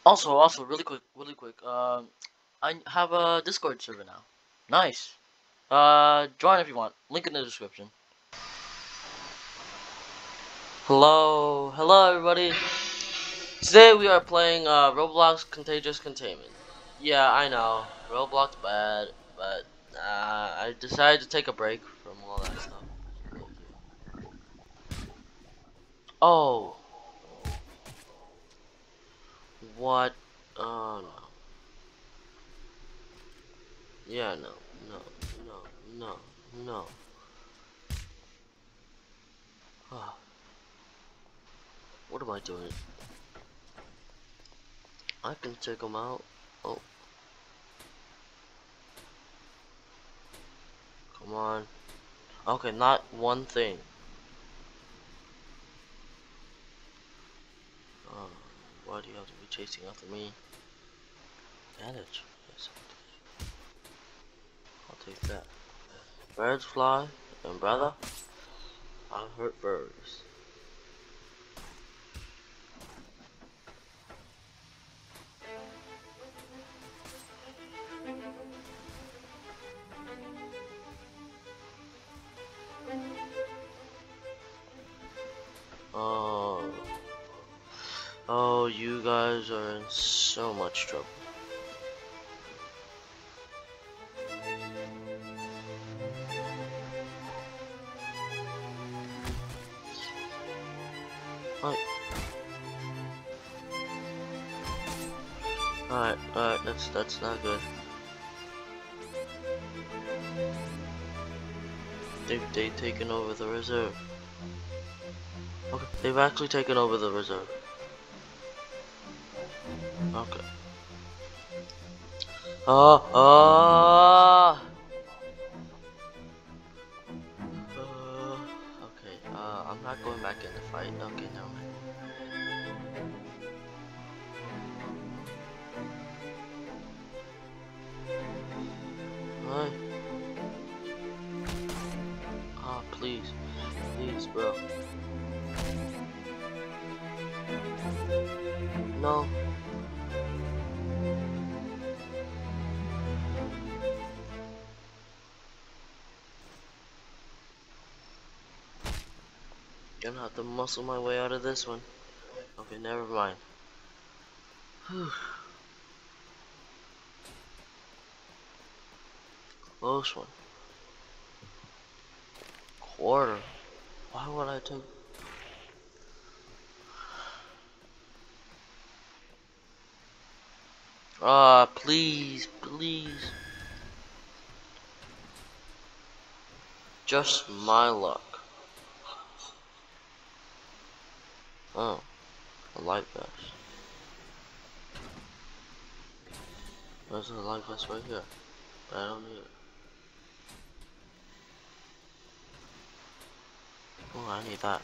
Also, really quick. I have a Discord server now. Nice. Join if you want. Link in the description. Hello everybody. Today we are playing Roblox Contagious Containment. Yeah, I know, Roblox bad, but I decided to take a break from all that stuff. Oh, what? Oh no. Yeah, no, no, no, no, no. What am I doing? I can take them out. Oh, come on. Okay, not one thing. Why do you have to be chasing after me? Bandage. Yes, I'll take that. Birds fly, and brother, I hurt birds. Oh, oh, you guys are in so much trouble. Alright, that's not good. They've taken over the reserve. Okay, they've actually taken over the reserve. Okay. Okay, I'm not going back in the fight. Okay, never mind. Alright. Oh, please. Please, bro. No. Gonna have to muscle my way out of this one. Okay, never mind. Whew. Close one. Quarter. Why would I take... please, please. Just my luck. Oh, a light vest. There's a light vest right here. But I don't need it. Oh, I need that.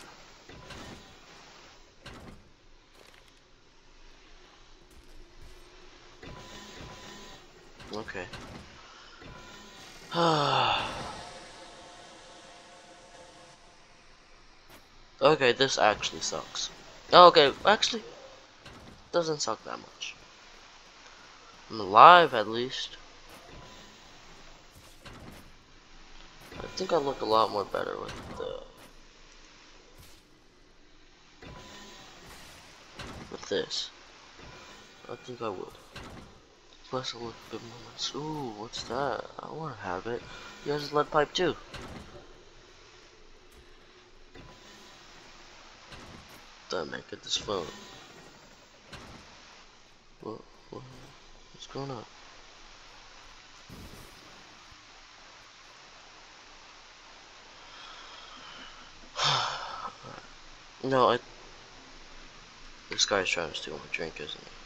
Okay. Okay, this actually sucks. Okay, actually, doesn't suck that much. I'm alive at least. I think I look a lot more better with this. I think I would. Plus a little bit more nice. Ooh, what's that? I wanna have it. He has a lead pipe too. Damn it, get this phone. What's going on? No, this guy's trying to steal my drink, isn't he?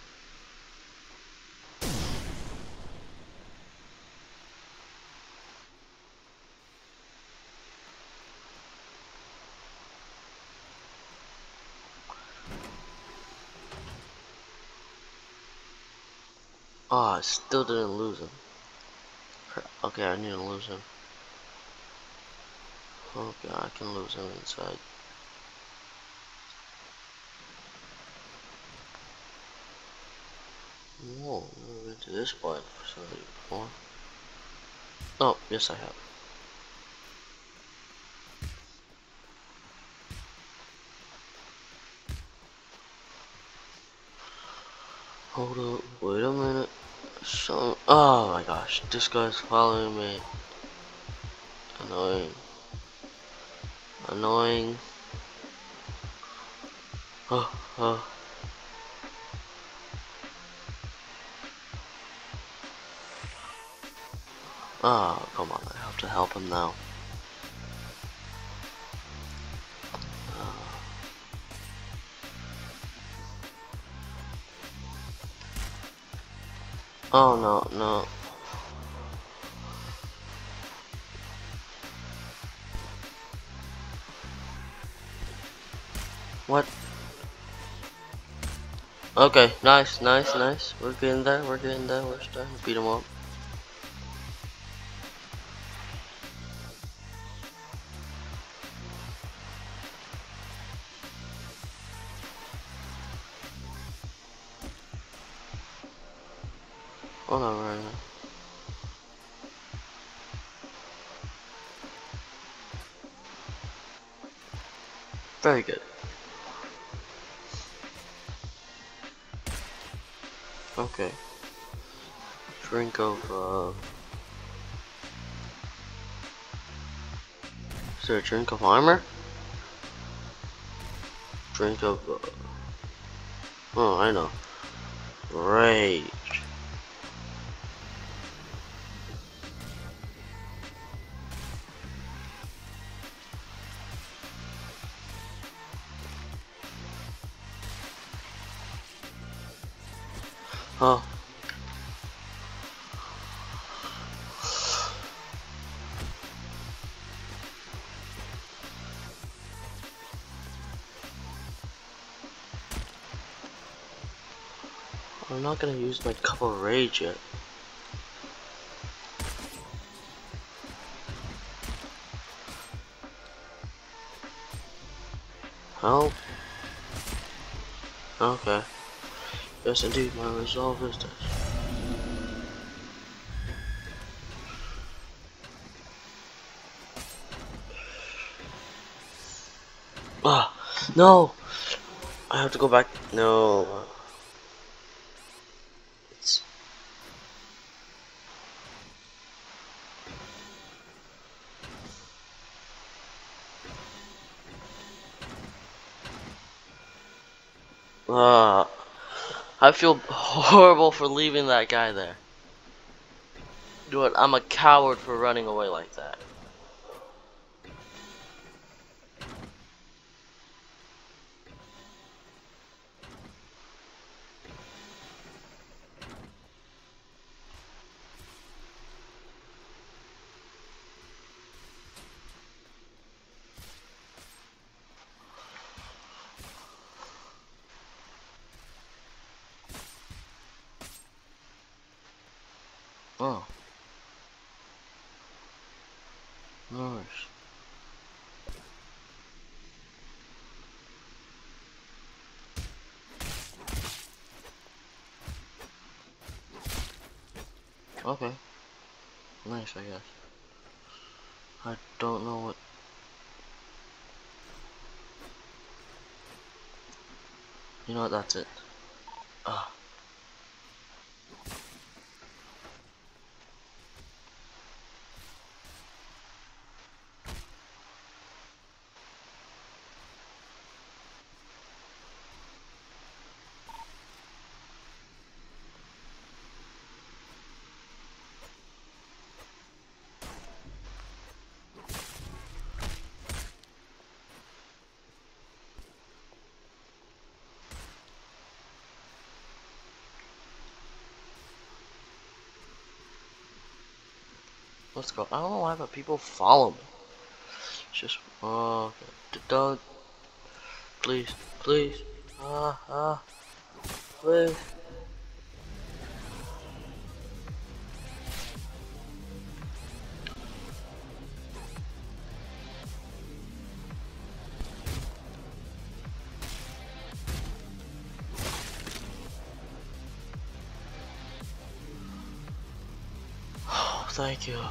Oh, I still didn't lose him. Okay, I need to lose him. Okay, I can lose him inside. to this point facility before. Oh, yes I have. Hold up, wait a minute. Oh my gosh, this guy's following me. Annoying. Annoying. Oh, oh. Oh, come on, I have to help him now. Oh no, no. What? Okay, nice, nice, nice. We're getting there, we're getting there. We're starting to beat him up. Oh no, right now. Very good. Okay. Drink of, is there a drink of armor? Drink of, oh, I know. Rage. Oh. I'm not gonna use my cup of rage yet. Help? Okay. Yes indeed, my resolve is this. Ah, no! I have to go back. No. It's... I feel horrible for leaving that guy there. Dude, I'm a coward for running away like that. Oh. Nice. Okay. Nice, I guess. I don't know what... You know what, that's it. Ah. Let's go. I don't know why, but people follow me. It's just... Oh, okay. Don't... Please, please. Please. thank you.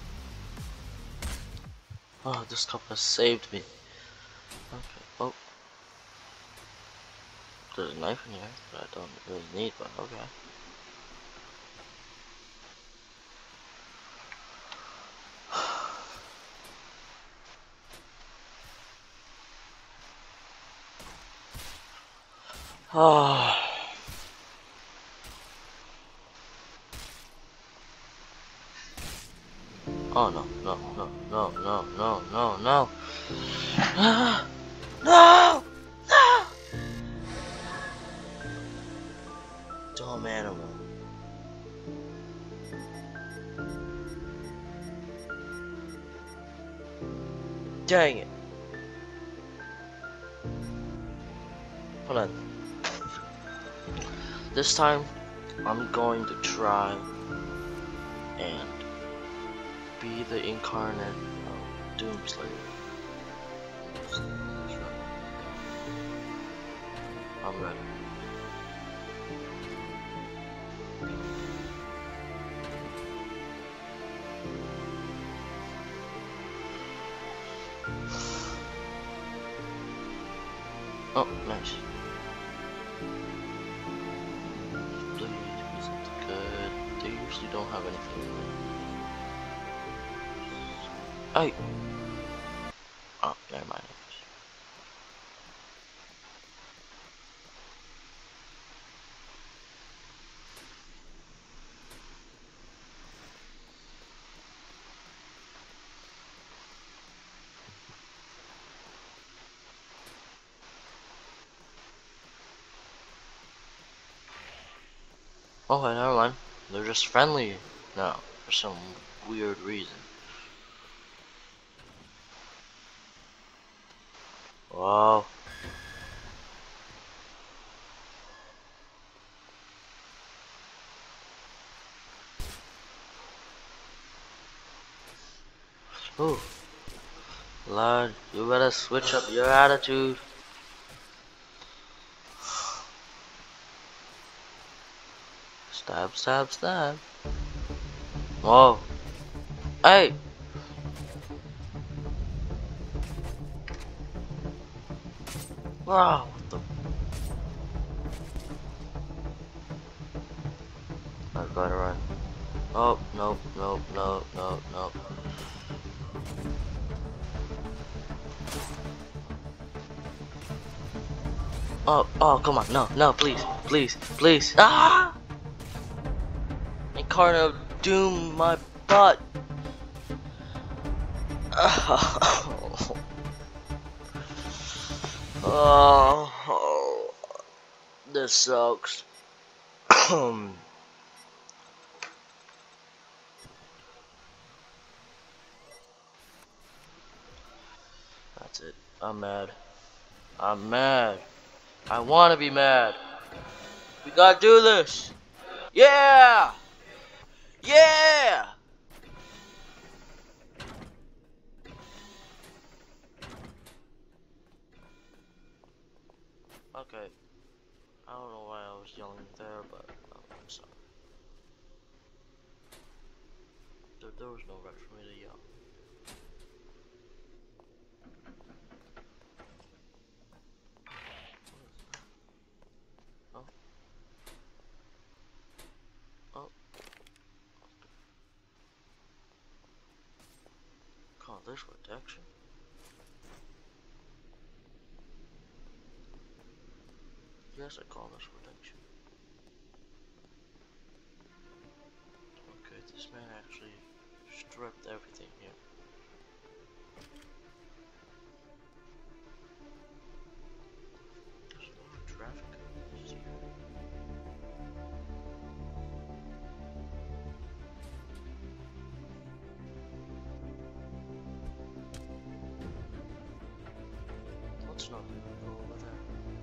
Oh, this cup has saved me. Okay. Oh, there's a knife in here that I don't really need, but okay. Oh. Oh no, no, no, no, no, no, no, no. No! No! Dumb animal. Dang it. Hold on. This time, I'm going to try and be the incarnate of Doomslayer. I'm ready. Oh, nice. Blade isn't good. They usually don't have anything in it. Hey! Oh, never mind. Oh, hey, never mind. They're just friendly now for some weird reason. Wow. Ooh. Lord, you better switch up your attitude. Stab, stab, stab. Whoa. Hey! Wow, what the? I've gotta run. Oh, no, no, no, no, no. Oh, oh, come on. No, no, please, please, please. Ah! Incarnate of Doom, my butt. Oh, oh, this sucks. That's it. I'm mad. I'm mad. I want to be mad. We gotta do this. Yeah! Yeah! Okay. I don't know why I was yelling there, but I'm sorry. There was no right for me to yell. Oh. Oh. Call this protection. Yes, I call this protection. Okay, this man actually stripped everything here. There's a lot of traffic. Let's not go over there.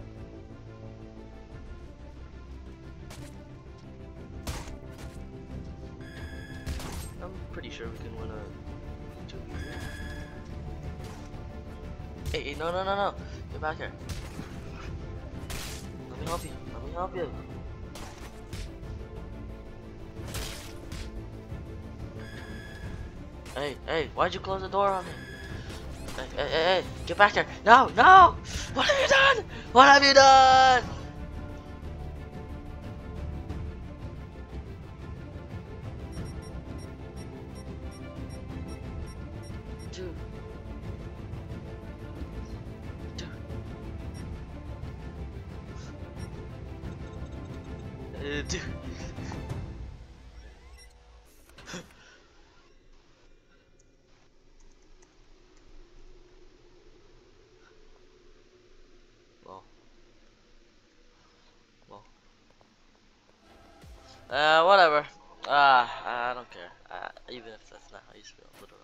I'm pretty sure we can win a 2v3. Hey, no, no, no, no. Get back here. Let me help you. Let me help you. Hey, hey, why'd you close the door on me? Hey, hey, hey, hey, get back there. No, no! What have you done? What have you done? Dude. Dude. Dude. Well, well. Whatever. I don't care. Even if that's not how you feel, literally.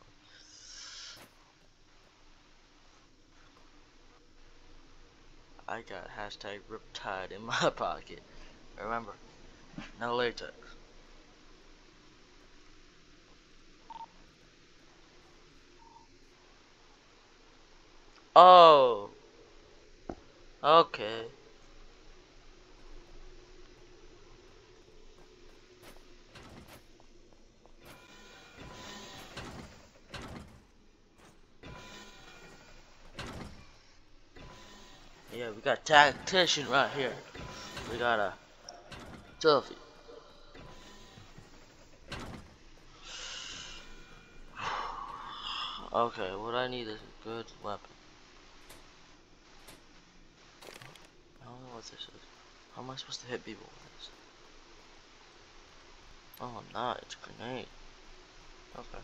I got hashtag Riptide in my pocket. Remember, no latex. Oh, okay. Yeah, we got tactician right here. We got a Tuffy. Okay, what I need is a good weapon. I don't know what this is. How am I supposed to hit people with this? Oh, I'm not. It's a grenade. Okay.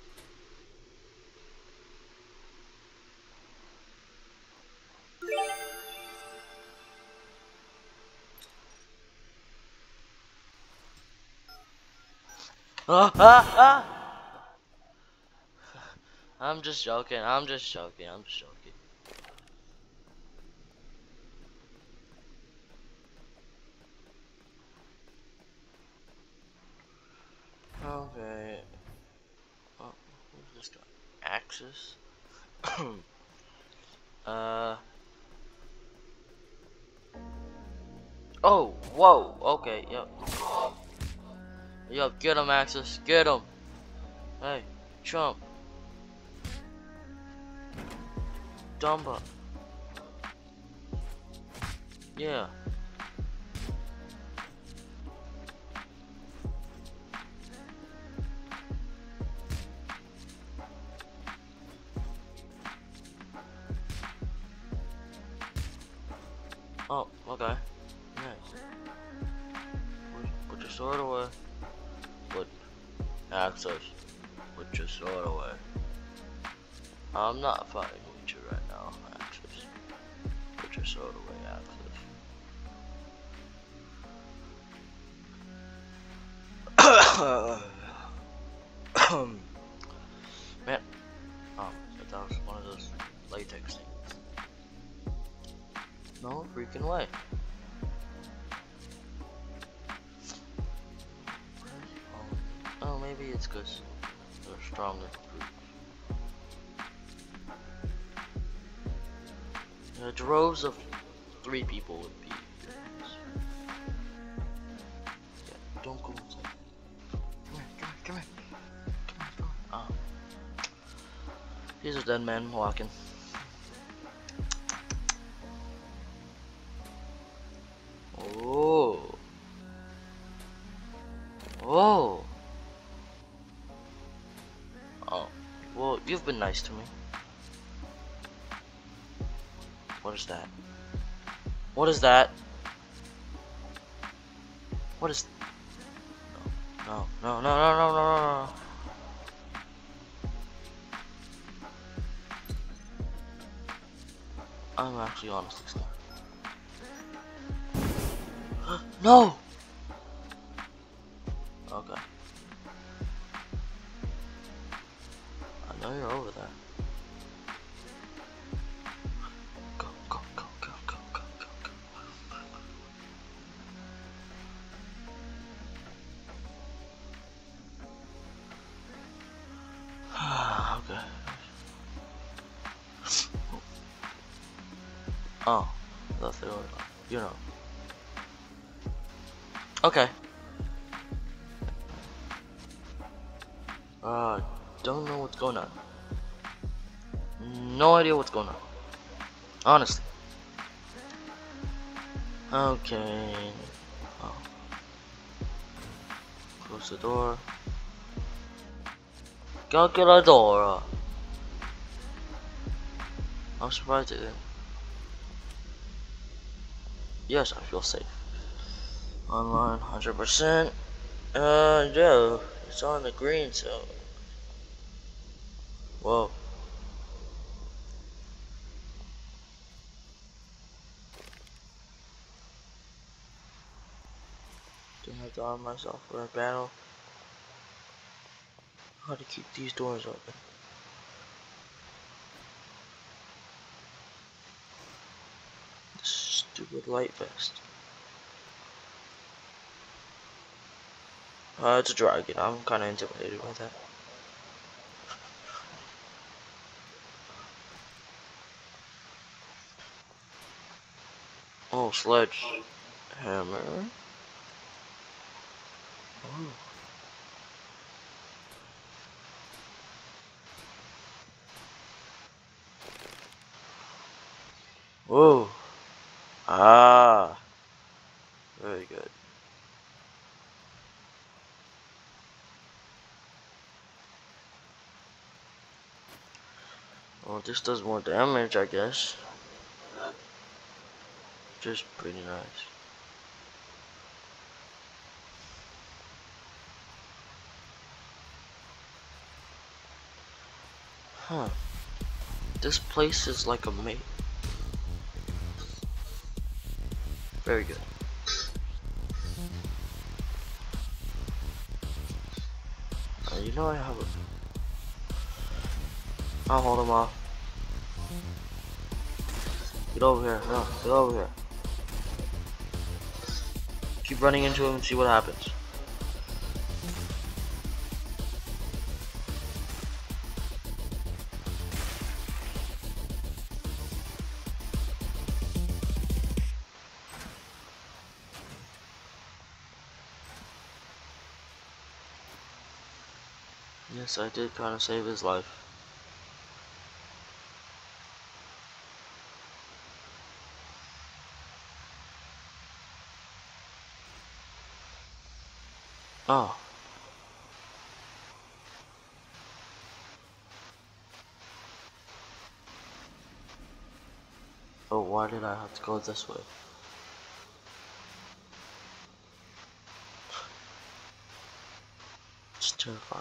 Ah, ah, ah! I'm just joking. I'm just joking. I'm just joking. Okay. Oh, who's this guy? Axis. uh. Oh, whoa. Okay. Yep. Yep. Get him, Axis. Get him. Hey, Trump. Dumba. Yeah. Oh, okay. Nice. Put your sword away. Put access. Put your sword away. I'm not fighting with you right now, Axis. Put your sword away, Axis. Man. Oh, that was one of those latex things. No freaking way. Oh, maybe it's because they're stronger recruits. Droves of 3 people would be. Yeah, don't go inside. Come here, come here, come here. Come here. Oh. He's a dead man walking. Oh. Oh. Oh. Well, you've been nice to me. What is that? What is that? What is... No, no, no, no, no, no, no, no. I'm actually honestly scared. No! Okay. I know you're over there. Go, go, go, go, go, go, go, go. Okay. Oh, I thought they were, you know. Okay. don't know what's going on. No idea what's going on. Honestly. Okay. Oh. Close the door. Calculadora. I'm surprised it didn't. Yes, I feel safe. Online, 100%. Yeah, it's on the green, so. Whoa. Didn't have to arm myself for a battle. How to keep these doors open? This stupid light vest. It's a dragon. I'm kind of intimidated by that. Oh, sledge hammer. Oh. Whoa. Ah. Very good. Well, this does more damage, I guess. Just pretty nice. Huh. This place is like a mate. Very good. You know I have a... I'll hold him off. Get over here. No, get over here. Keep running into him and see what happens. Yes, I did kind of save his life. Oh. Oh, why did I have to go this way? It's terrifying.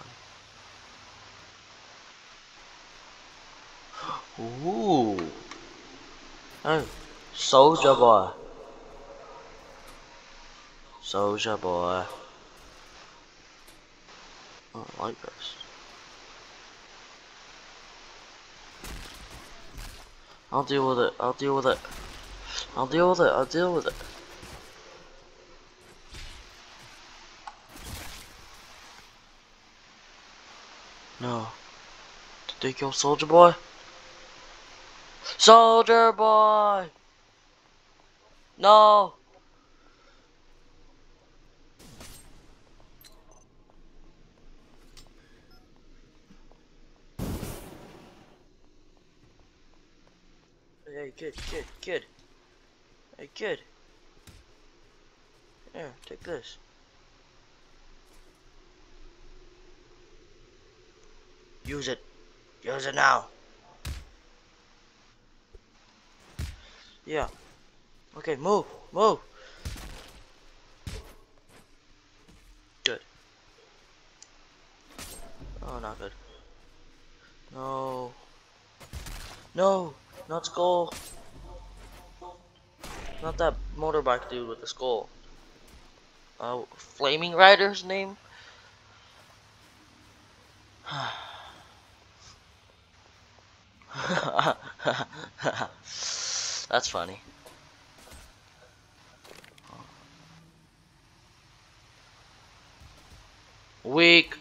Ooh. Hey, soldier boy. Soldier boy. Oh, I like this. I'll deal with it. I'll deal with it. I'll deal with it. I'll deal with it. No. Did they kill Soldier Boy? Soldier Boy! No! Hey, kid. Hey, kid. Here, take this. Use it. Use it now. Yeah. Okay, move. Move. Good. Oh, not good. No. No. Not skull. Not that motorbike dude with the skull. Flaming Rider's name? That's funny. Weak.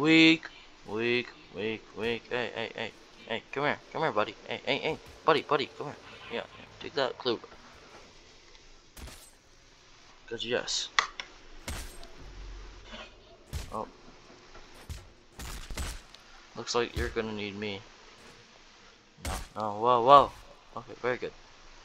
Hey, come here, buddy. Hey, buddy, come here. Yeah, take that clue. Cause yes. Oh. Looks like you're gonna need me. No, no, whoa, whoa. Okay, very good.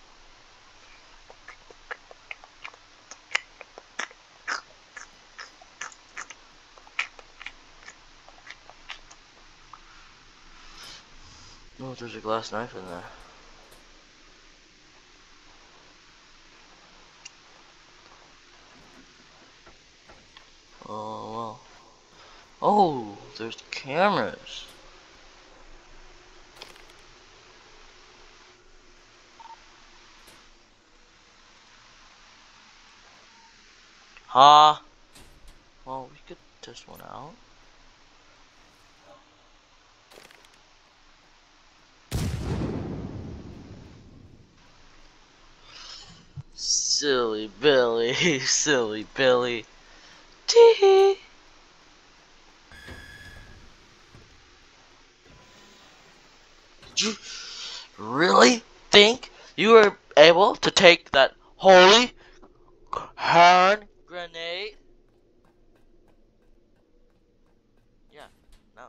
Oh, there's a glass knife in there. Oh, well. Oh, there's cameras. Huh? Well, we could test one out. Silly Billy, silly Billy. Tee. Did you really think you were able to take that holy hand grenade? Yeah, no.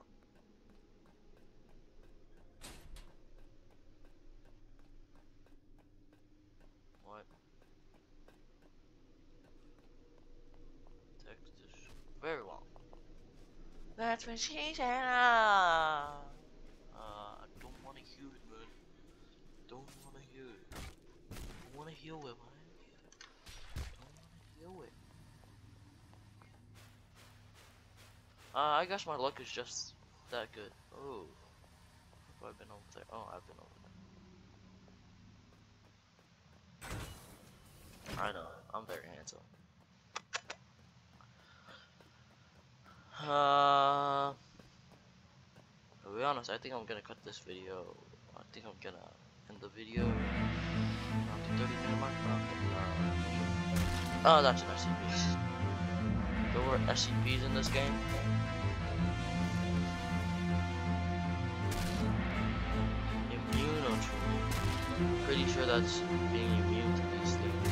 What? Text is very long. That's what she said. I don't want to hear it, man. Don't want to hear it. Don't want to hear it, man. Don't want to hear it. I guess my luck is just that good. Oh, have I been over there? Oh, I've been over there. I know. I'm very handsome. To be honest, I think I'm gonna cut this video. I think I'm gonna end the video around the 30-minute mark. Oh, that's an SCP. There were SCPs in this game. Immunotrope. Pretty sure that's being immune to these things.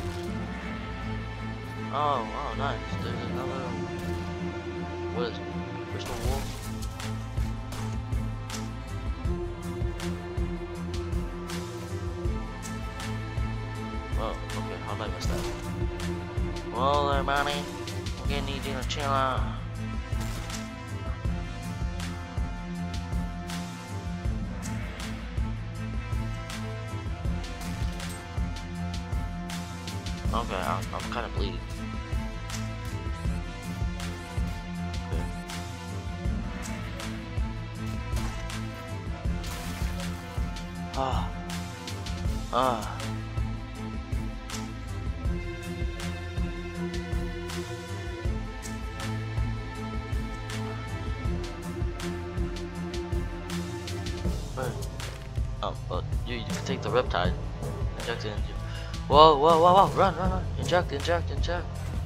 Oh, wow, nice. There's another. What is it? Crystal Wolf? Oh, okay, how did I miss that? Well, everybody, we're gonna need you to chill out. Okay, I'm kind of bleeding. Okay. Ah. You can take the riptide. Inject it into. Whoa, whoa, whoa, whoa, run, run, run. Inject, inject, inject.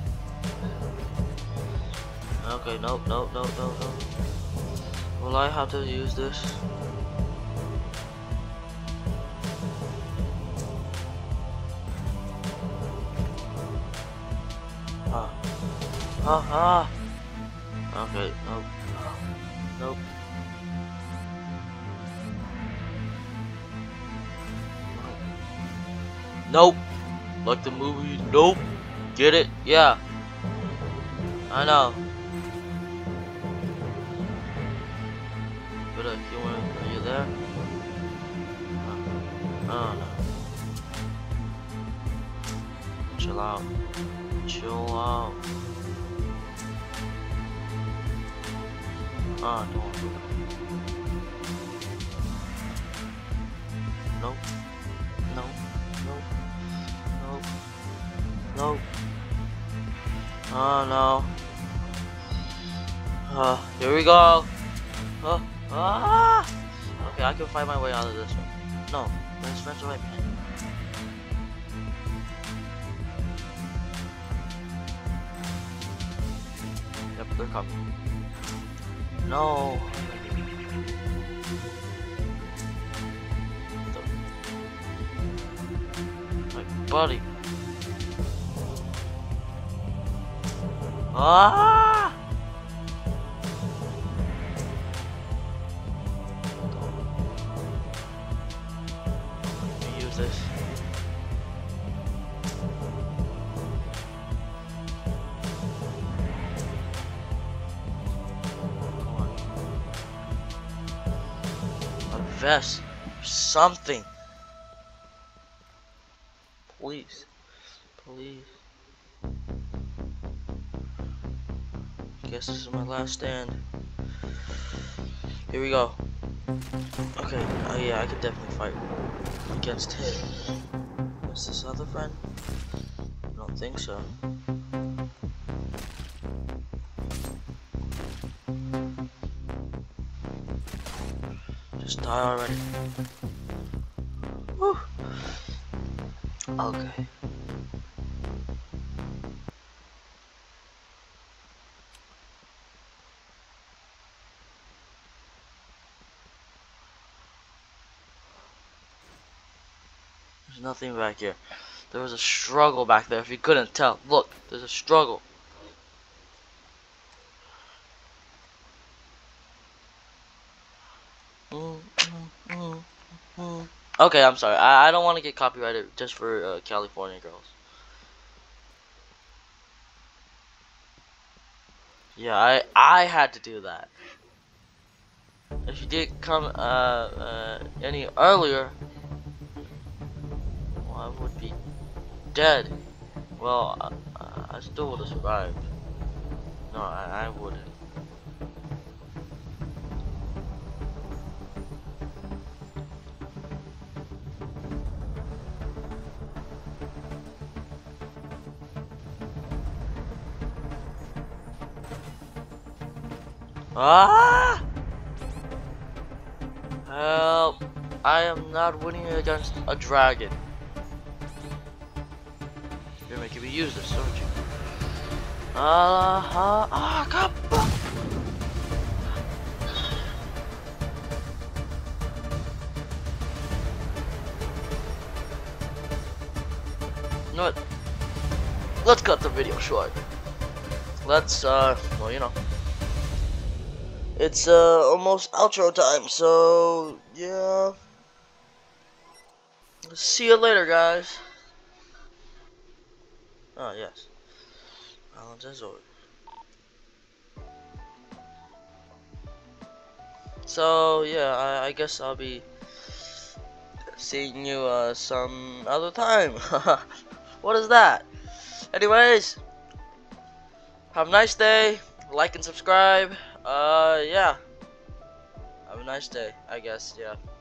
Okay, nope, nope, nope, nope, nope. Will I have to use this? Okay, nope. Nope. Nope. Like the movie, nope. Get it? Yeah. I know. But are you there? Oh no. Chill out. Chill out. Ah, don't want to. Nope. Nope. Nope. Nope. Nope. Oh no. Here we go. Okay, I can find my way out of this one. No, let's friends are right behind me. Yep, they're coming. No. My buddy. Ah! use this. A vest. Something. Please. Please. Guess this is my last stand. Here we go. Okay, oh yeah, I could definitely fight against him. What's this other friend? I don't think so. Just die already. Whew. Okay. There's nothing back here. There was a struggle back there if you couldn't tell. Look, there's a struggle. Okay, I'm sorry. I don't want to get copyrighted just for California girls. Yeah, I had to do that. If you did come any earlier, well, I would be dead. Well, I still would have survived. No, I wouldn't. Ah! Help! I am not winning against a dragon. You're making me use this, aren't you? Come on! You know what? Let's cut the video short. Let's, well, you know. It's, almost outro time, so, yeah. See you later, guys. Oh, yes. Balance as always. So, yeah, I guess I'll be seeing you, some other time. What is that? Anyways, have a nice day. Like and subscribe. Yeah. Have a nice day, I guess, yeah.